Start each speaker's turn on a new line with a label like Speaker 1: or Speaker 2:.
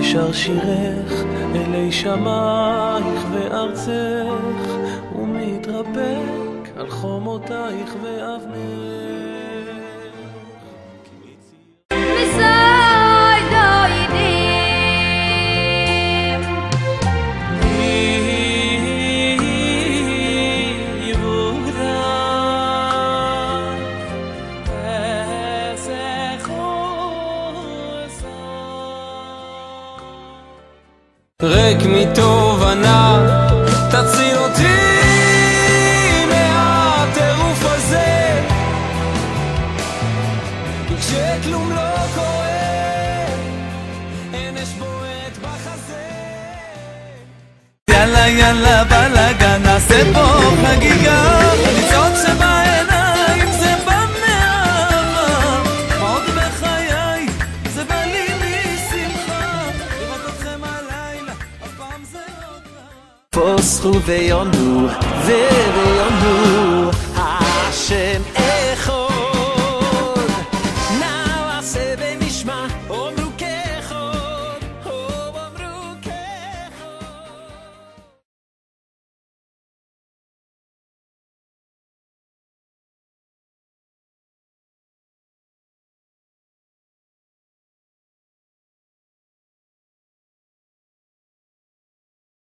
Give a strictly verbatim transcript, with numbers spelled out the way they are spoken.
Speaker 1: שר שירך אלי שמייך וארצך, ומתרפק על חומותייך ואבנך.
Speaker 2: ריק מתובנה, תציל אותי מהטירוף הזה, כשכלום לא קורה, אין אש בועט בחזה. יאללה יאללה בלגן, נעשה פה חגיגה, הניצוץ שבעיניים זה בא מאהבה, עוד בחיי זה בא לי משמחה, לראות אתכם הלילה, אף פעם זה לא קרה.
Speaker 1: פוסחו ויונו ויונו השם